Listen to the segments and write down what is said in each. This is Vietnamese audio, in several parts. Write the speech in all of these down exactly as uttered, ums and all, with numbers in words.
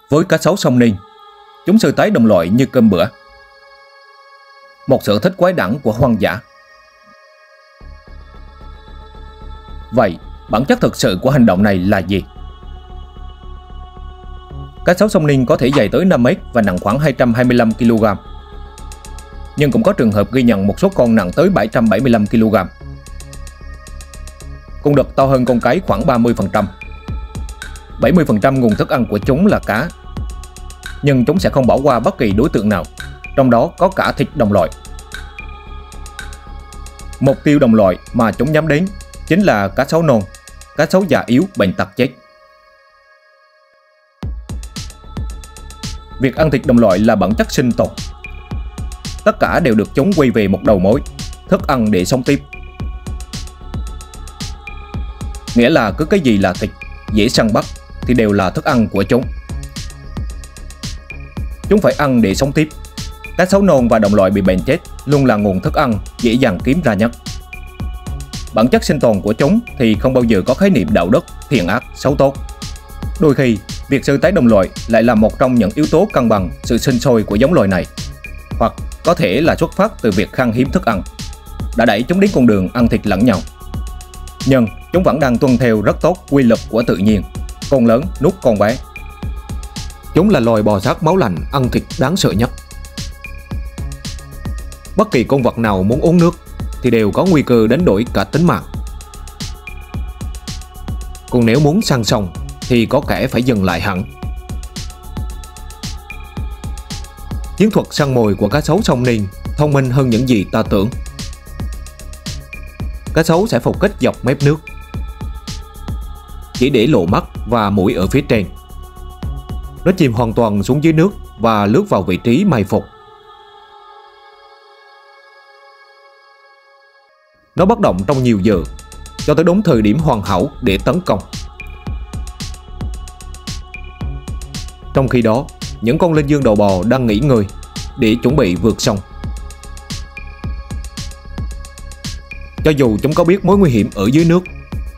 Với cá sấu sông Nin, chúng sơ tái đồng loại như cơm bữa, một sở thích quái đản của hoang dã. Vậy, bản chất thực sự của hành động này là gì? Cá sấu sông Nin có thể dày tới năm mét và nặng khoảng hai trăm hai mươi lăm ki lô gam. Nhưng cũng có trường hợp ghi nhận một số con nặng tới bảy trăm bảy mươi lăm ki lô gam. Con đực to hơn con cái khoảng ba mươi phần trăm. bảy mươi phần trăm nguồn thức ăn của chúng là cá. Nhưng chúng sẽ không bỏ qua bất kỳ đối tượng nào, trong đó có cả thịt đồng loại. Mục tiêu đồng loại mà chúng nhắm đến chính là cá sấu non, cá sấu già yếu bệnh tật chết. Việc ăn thịt đồng loại là bản chất sinh tồn. Tất cả đều được chúng quay về một đầu mối, thức ăn để sống tiếp. Nghĩa là cứ cái gì là thịt, dễ săn bắt thì đều là thức ăn của chúng. Chúng phải ăn để sống tiếp. Cá sấu non và đồng loại bị bệnh chết luôn là nguồn thức ăn dễ dàng kiếm ra nhất. Bản chất sinh tồn của chúng thì không bao giờ có khái niệm đạo đức, thiện ác, xấu tốt. Đôi khi, việc sơ tái đồng loại lại là một trong những yếu tố cân bằng sự sinh sôi của giống loài này. Hoặc có thể là xuất phát từ việc khan hiếm thức ăn, đã đẩy chúng đến con đường ăn thịt lẫn nhau. Nhưng chúng vẫn đang tuân theo rất tốt quy luật của tự nhiên, con lớn nuốt con bé. Chúng là loài bò sát máu lạnh ăn thịt đáng sợ nhất. Bất kỳ con vật nào muốn uống nước thì đều có nguy cơ đánh đổi cả tính mạng. Còn nếu muốn săn xong thì có kẻ phải dừng lại hẳn. Chiến thuật săn mồi của cá sấu sông Nin thông minh hơn những gì ta tưởng. Cá sấu sẽ phục kích dọc mép nước, chỉ để lộ mắt và mũi ở phía trên. Nó chìm hoàn toàn xuống dưới nước và lướt vào vị trí mai phục. Nó bất động trong nhiều giờ, cho tới đúng thời điểm hoàn hảo để tấn công. Trong khi đó, những con linh dương đầu bò đang nghỉ ngơi để chuẩn bị vượt sông. Cho dù chúng có biết mối nguy hiểm ở dưới nước,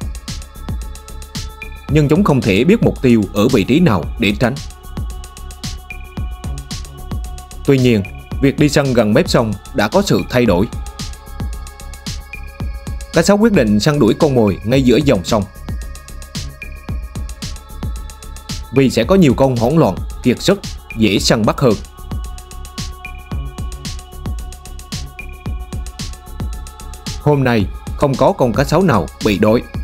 nhưng chúng không thể biết mục tiêu ở vị trí nào để tránh. Tuy nhiên, việc đi săn gần mép sông đã có sự thay đổi. Cá sấu quyết định săn đuổi con mồi ngay giữa dòng sông, vì sẽ có nhiều con hỗn loạn, kiệt sức, dễ săn bắt hơn. Hôm nay không có con cá sấu nào bị đói.